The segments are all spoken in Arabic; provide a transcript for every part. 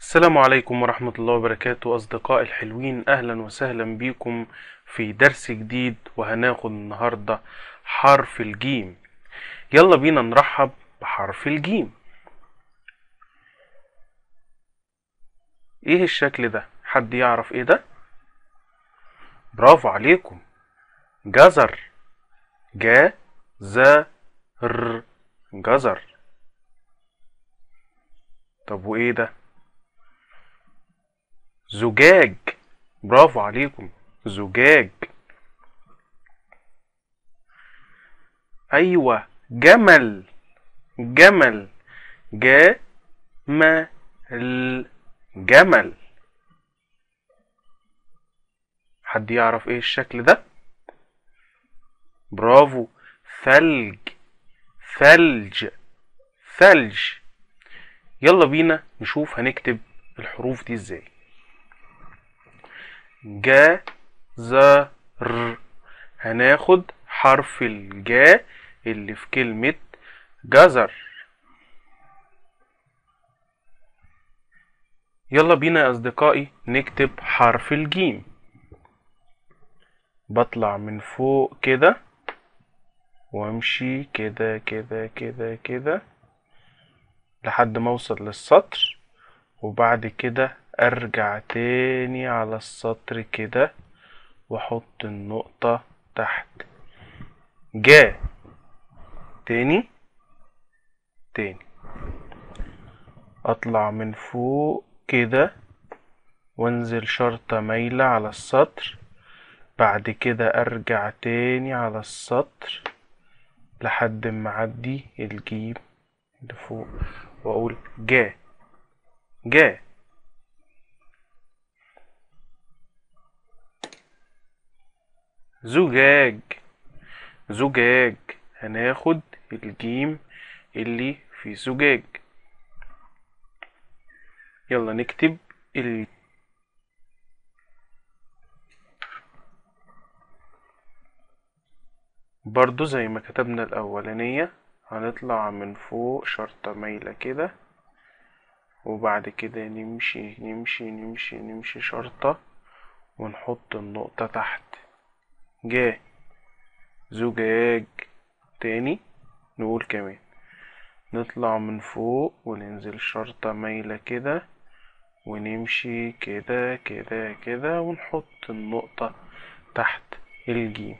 السلام عليكم ورحمة الله وبركاته أصدقائي الحلوين، أهلا وسهلا بكم في درس جديد. وهناخد النهاردة حرف الجيم. يلا بينا نرحب بحرف الجيم. ايه الشكل ده؟ حد يعرف ايه ده؟ برافو عليكم، جزر. جا ز ر جزر. طب وايه ده؟ زجاج. برافو عليكم، زجاج. ايوه، جمل. جمل. جا ما الجمل. حد يعرف ايه الشكل ده؟ برافو، ثلج. ثلج. ثلج. يلا بينا نشوف هنكتب الحروف دي ازاي. جا ز ر. هناخد حرف الجا اللي في كلمة جزر. يلا بينا يا أصدقائي نكتب حرف الجيم. بطلع من فوق كده وامشي كده كده كده كده لحد ما اوصل للسطر، وبعد كده ارجع تاني على السطر كده واحط النقطة تحت. جا. تاني تاني. اطلع من فوق كده وانزل شرطة مايلة على السطر، بعد كده ارجع تاني على السطر لحد ما اعدي الجيم اللي فوق واقول جا. جا. زجاج. زجاج. هناخد الجيم اللي في زجاج. يلا نكتب برضو زي ما كتبنا الأولانية. هنطلع من فوق شرطة مايلة كده، وبعد كده نمشي نمشي نمشي نمشي شرطة ونحط النقطة تحت. جا. زجاج. تاني نقول كمان. نطلع من فوق وننزل شرطة مايلة كده ونمشي كده كده كده ونحط النقطة تحت الجيم.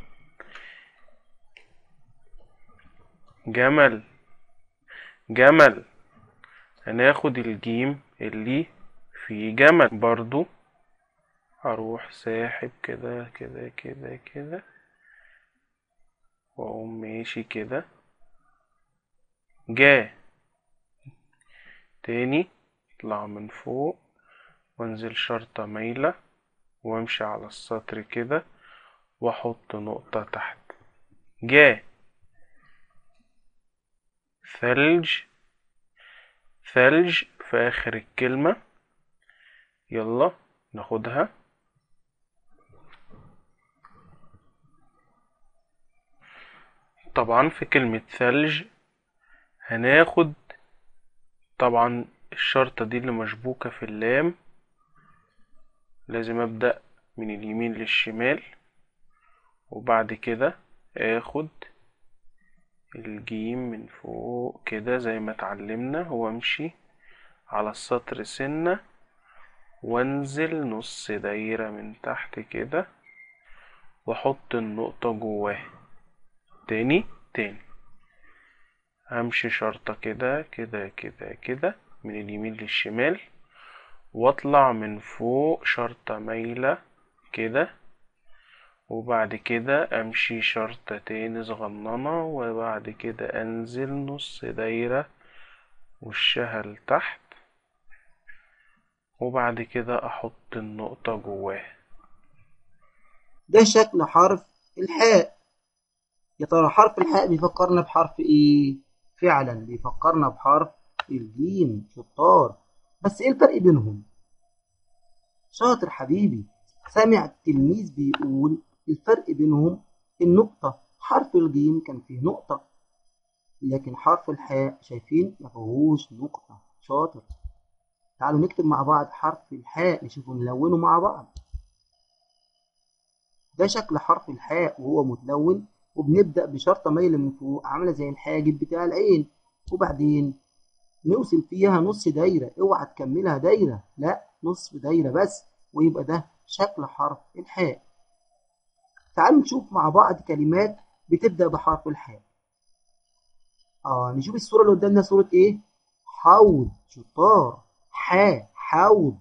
جمل. جمل. هناخد الجيم اللي في جمل برضو. هروح ساحب كده كده كده كده واقوم ماشي كده. جا. تاني. اطلع من فوق وانزل شرطة مايلة وامشي على السطر كده واحط نقطة تحت. جا. ثلج. ثلج في اخر الكلمة. يلا ناخدها. طبعا في كلمة ثلج هناخد طبعا الشرطة دي اللي مشبوكة في اللام. لازم ابدأ من اليمين للشمال، وبعد كده اخد الجيم من فوق كده زي ما اتعلمنا وامشي على السطر سنة وانزل نص دايرة من تحت كده واحط النقطة جواه. تاني تاني. همشي شرطة كده كده كده كده من اليمين للشمال، واطلع من فوق شرطة مايلة كده، وبعد كده امشي شرطة تاني صغننة، وبعد كده انزل نص دايرة وشها لتحت، وبعد كده احط النقطة جواه. ده شكل حرف الحاء. يا ترى حرف الحاء بيفكرنا بحرف ايه؟ فعلا بيفكرنا بحرف الجيم. شطار. بس ايه الفرق بينهم؟ شاطر حبيبي. سامع التلميذ بيقول الفرق بينهم النقطة. حرف الجيم كان فيه نقطة، لكن حرف الحاء شايفين ما فيهوش نقطة. شاطر. تعالوا نكتب مع بعض حرف الحاء، نشوفه نلونه مع بعض. ده شكل حرف الحاء وهو متلون، وبنبدأ بشرطة مايلة من فوق عاملة زي الحاجب بتاع العين، وبعدين نوصل فيها نص دايرة. اوعى تكملها دايرة، لا نصف دايرة بس، ويبقى ده شكل حرف الحاء. تعالوا نشوف مع بعض كلمات بتبدأ بحرف الحاء. نشوف الصورة اللي قدامنا صورة ايه؟ حوض، شطار. حوض.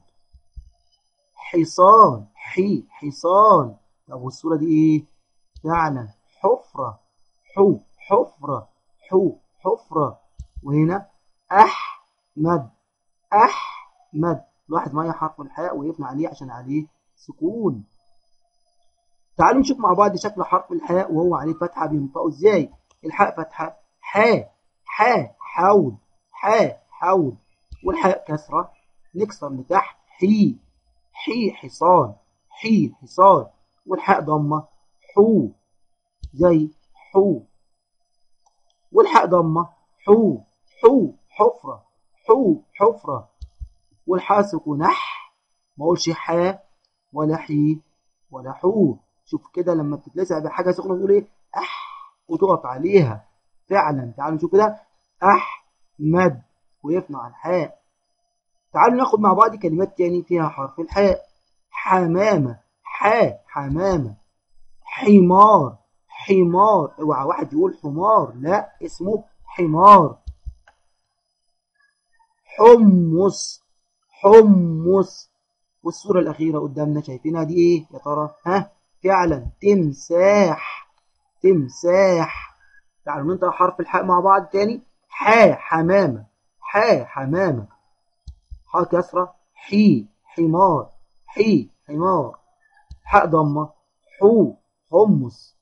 حصان، حصان. طب والصورة دي ايه؟ فعلا حفرة، حفرة، حفرة. وهنا أحمد، أحمد. لاحظ معايا حرف الحاء وقفنا عليه عشان عليه سكون. تعالوا نشوف مع بعض شكل حرف الحاء وهو عليه فتحة بينطقوا ازاي. الحاء فتحة، حوض، حوض. والحاء كسرة نكسر لتحت، حصان، حصان. والحاء ضمة، زي والحاء ضمة، حفرة، حفرة. والحاء سكون، ما اقولش حاء ولا حي ولا حو. شوف كده لما بتتلسع بحاجة سخنة تقول ايه؟ وتقف عليها فعلا. تعالوا نشوف كده، أحمد، وقفنا على الحاء. تعالوا ناخد مع بعض كلمات تاني فيها حرف الحاء. حمامة، حمامة. حمار. اوعى واحد يقول حمار، لا اسمه حمار. حمص. والصورة الأخيرة قدامنا شايفينها دي ايه يا ترى؟ فعلا تمساح. تعالوا ننطق حرف الحاء مع بعض تاني. حمامة، حمامة. حاء كسرة، حمار، حمار. حاء ضمة، حمص،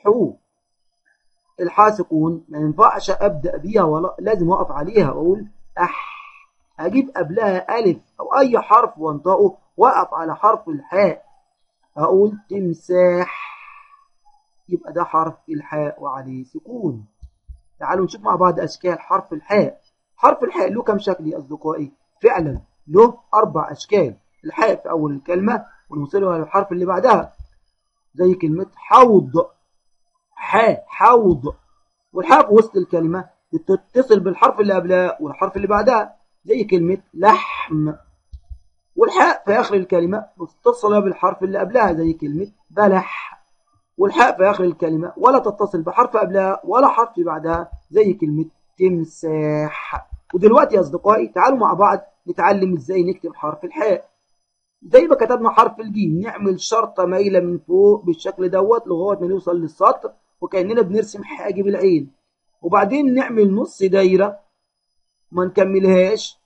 الحاء سكون ما ينفعش ابدا بيها ولا لازم اقف عليها واقول اجيب قبلها الف او اي حرف وانطقه واقف على حرف الحاء اقول تمساح، يبقى ده حرف الحاء وعليه سكون. تعالوا نشوف مع بعض اشكال حرف الحاء. حرف الحاء له كم شكل يا اصدقائي؟ فعلا له 4 اشكال. الحاء في اول الكلمه ونوصلها للحرف اللي بعدها، زي كلمه حوض، حوض. والحاء في وسط الكلمة تتصل بالحرف اللي قبلها والحرف اللي بعدها، زي كلمة لحم. والحاء في آخر الكلمة متصلة بالحرف اللي قبلها، زي كلمة بلح. والحاء في آخر الكلمة ولا تتصل بحرف قبلها ولا حرف بعدها، زي كلمة تمساح. ودلوقتي يا أصدقائي تعالوا مع بعض نتعلم إزاي نكتب حرف الحاء. زي ما كتبنا حرف الجيم نعمل شرطة مايلة من فوق بالشكل دوت لغاية ما نوصل للسطر، وكأننا بنرسم حاجب العين. وبعدين نعمل نص دايرة ما نكملهاش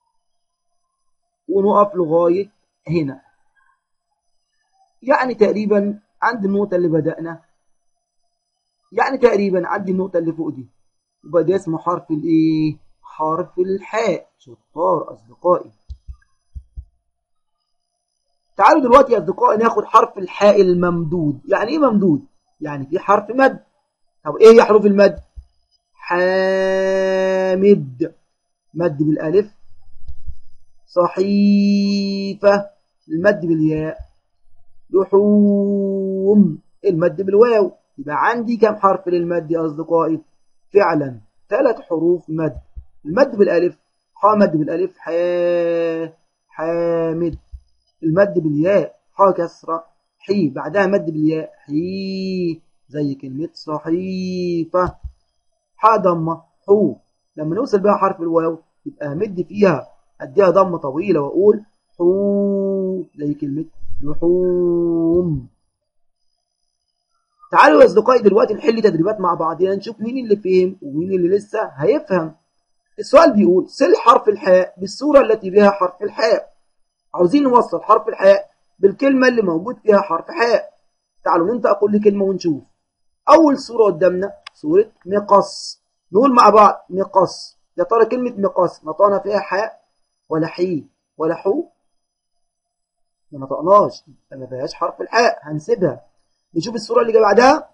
ونقف لغاية هنا، يعني تقريبا عند النقطة اللي بدأنا، يعني تقريبا عند النقطة اللي فوق دي. يبقى ده اسمه حرف الايه؟ حرف الحاء. شطار أصدقائي. تعالوا دلوقتي يا أصدقائي ناخد حرف الحاء الممدود. يعني ايه ممدود؟ يعني في حرف مد. طب ايه هي حروف المد؟ حامد، مد بالالف. صحيفة، المد بالياء. لحوم، المد بالواو. يبقى عندي كم حرف للمد يا أصدقائي؟ فعلا 3 حروف مد. المد بالالف، مد بالالف حامد. المد بالياء كسرة، بعدها مد بالياء زي كلمة صحيفة. ضمة لما نوصل بها حرف الواو يبقى همد فيها اديها ضمة طويلة واقول زي كلمة لحوم. تعالوا يا اصدقائي دلوقتي نحل تدريبات مع بعضنا نشوف مين اللي فهم ومين اللي لسه هيفهم. السؤال بيقول صل حرف الحاء بالصورة التي بها حرف الحاء. عاوزين نوصل حرف الحاء بالكلمة اللي موجود فيها حرف حاء. تعالوا ننطق كل كلمة ونشوف. أول صورة قدامنا صورة مقص. نقول مع بعض مقص. يا ترى كلمة مقص نطقنا فيها حاء ولا حي ولا حو؟ ما نطقناش، ما فيهاش حرف الحاء، هنسيبها. نشوف الصورة اللي جايه بعدها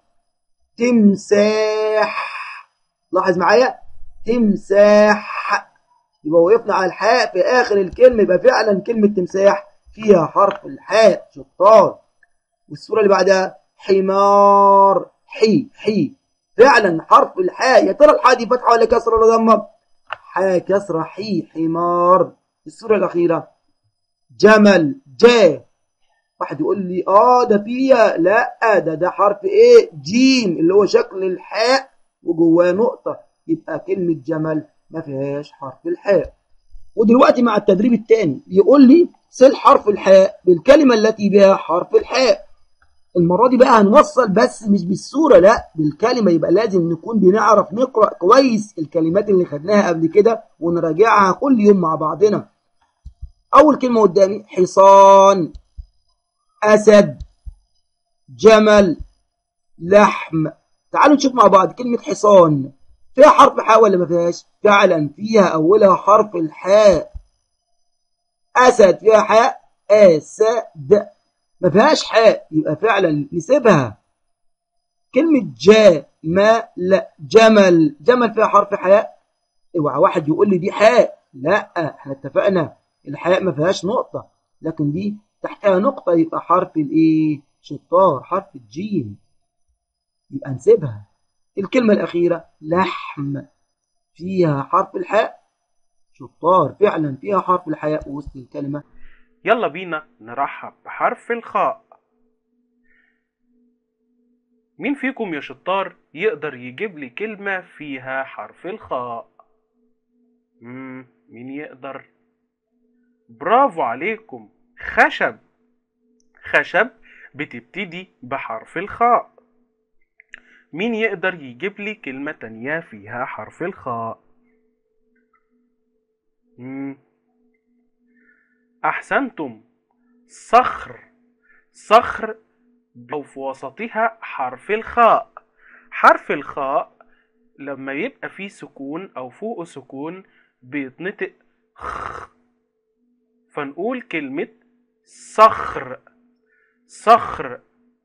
تمساح. لاحظ معايا تمساح، يبقى وقفنا على الحاء في آخر الكلمة، يبقى فعلا كلمة تمساح فيها حرف الحاء. شطار. والصورة اللي بعدها حمار. حي فعلا حرف الحاء. يا ترى الحاء دي فتحة ولا كسرة ولا ضمة؟ حاء كسرة. حمار. الصورة الأخيرة جمل. واحد يقول لي ده فيها، لا ده حرف ايه؟ جيم، اللي هو شكل الحاء وجواه نقطة، يبقى كلمة جمل ما فيهاش حرف الحاء. ودلوقتي مع التدريب الثاني يقول لي سل حرف الحاء بالكلمة التي بها حرف الحاء. المرة دي بقى هنوصل بس مش بالصورة، لا بالكلمة. يبقى لازم نكون بنعرف نقرأ كويس الكلمات اللي خدناها قبل كده ونراجعها كل يوم مع بعضنا. أول كلمة قدامي حصان، أسد، جمل، لحم. تعالوا نشوف مع بعض كلمة حصان فيها حرف حاء ولا ما فيهاش؟ فعلا فيها، أولها حرف الحاء. أسد فيها حاء، أسد. ما فيهاش حاء، يبقى فعلا نسيبها. كلمة جمل فيها حرف حاء. اوعى واحد يقول لي دي حاء، لا احنا اتفقنا الحاء ما فيهاش نقطة، لكن دي تحتها نقطة، يبقى حرف الايه؟ شطار، حرف الجيم، يبقى نسيبها. الكلمة الأخيرة لحم فيها حرف الحاء. شطار، فعلا فيها حرف الحاء وسط الكلمة. يلا بينا نرحب بحرف الخاء. مين فيكم يا شطار يقدر يجيب لي كلمة فيها حرف الخاء؟ مين يقدر؟ برافو عليكم. خشب. خشب بتبتدي بحرف الخاء. مين يقدر يجيب لي كلمة تانية فيها حرف الخاء؟ أحسنتم. صخر. صخر أو في وسطها حرف الخاء. حرف الخاء لما يبقى فيه سكون أو فوقه سكون بيتنطق خ، فنقول كلمة صخر. صخر.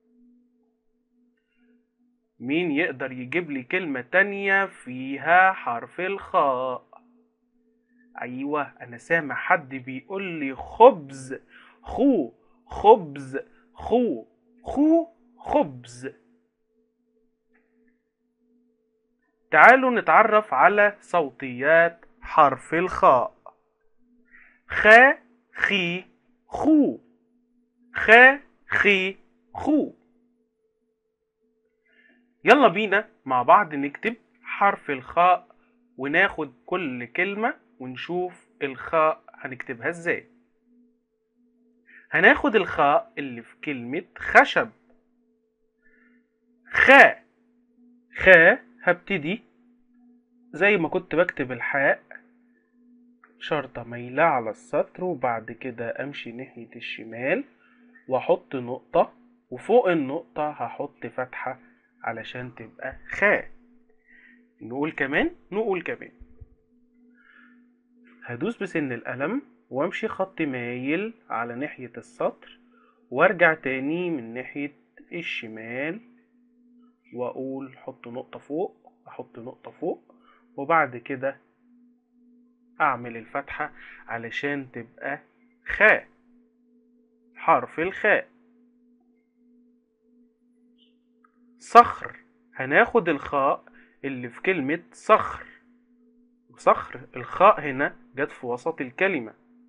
مين يقدر يجيب لي كلمة تانية فيها حرف الخاء؟ أيوة، أنا سامع حد بيقول لي خبز. خبز. خبز. تعالوا نتعرف على صوتيات حرف الخاء. خ، خي، خو. خ، خي، خو. يلا بينا مع بعض نكتب حرف الخاء وناخد كل كلمة ونشوف الخاء هنكتبها ازاي. هناخد الخاء اللي في كلمة خشب. خ هبتدي زي ما كنت بكتب الحاء، شرطة مايلة على السطر، وبعد كده امشي ناحية الشمال واحط نقطة، وفوق النقطة هحط فتحة علشان تبقى خاء. نقول كمان. هدوس بسن القلم وامشي خط مايل على ناحية السطر، وارجع تاني من ناحية الشمال واقول حط نقطة فوق، احط نقطة فوق، وبعد كده اعمل الفتحة علشان تبقى خاء. حرف الخاء. صخر. هناخد الخاء اللي في كلمة صخر. صخر الخاء هنا جت في وسط الكلمة.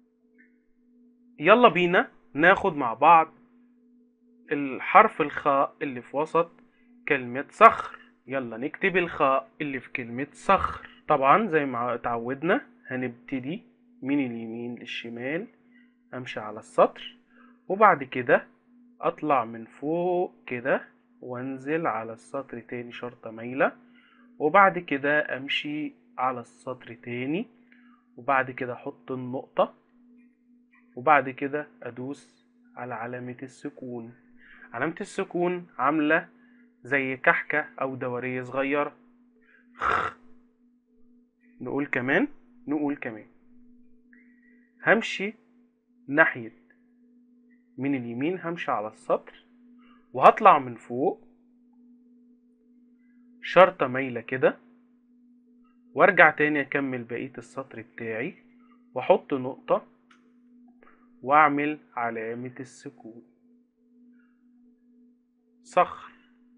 يلا بينا ناخد مع بعض الحرف الخاء اللي في وسط كلمة صخر. يلا نكتب الخاء اللي في كلمة صخر. طبعا زي ما اتعودنا هنبتدي من اليمين للشمال، امشي على السطر، وبعد كده اطلع من فوق كده وانزل على السطر تاني شرطة مايلة، وبعد كده امشي على السطر تاني، وبعد كده احط النقطة، وبعد كده ادوس على علامة السكون. علامة السكون عاملة زي كحكة او دورية صغيرة. نقول كمان. همشي ناحية من اليمين، همشي على السطر وهطلع من فوق شرطة مايلة كده، وارجع تاني اكمل بقية السطر بتاعي واحط نقطة واعمل علامة السكون. صخر.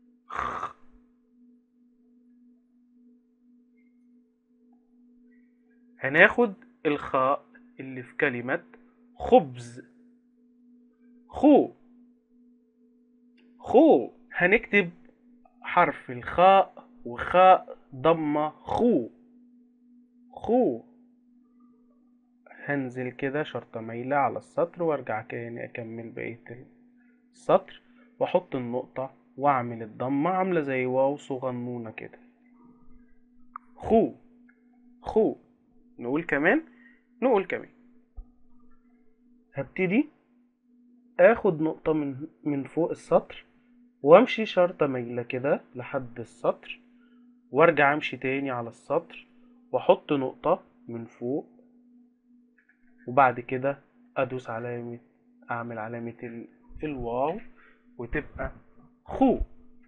هناخد الخاء اللي في كلمة خبز. خو. خو. هنكتب حرف الخاء وخاء ضمة خو. خو. هنزل كده شرطة مايلة على السطر وارجع تاني اكمل بقية السطر واحط النقطة واعمل الضمة عاملة زي واو صغنونة كده. خو. خو. نقول كمان. نقول كمان. هبتدي اخد نقطة من فوق السطر وامشي شرطة مايلة كده لحد السطر وارجع امشي تاني على السطر واحط نقطة من فوق وبعد كده ادوس علامة اعمل علامة الواو وتبقى خو.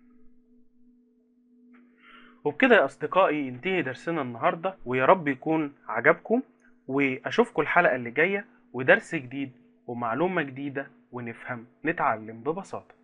وبكده يا اصدقائي ينتهي درسنا النهاردة ويا رب يكون عجبكم واشوفكم الحلقة اللي جاية ودرس جديد ومعلومة جديدة ونفهم نتعلم ببساطة.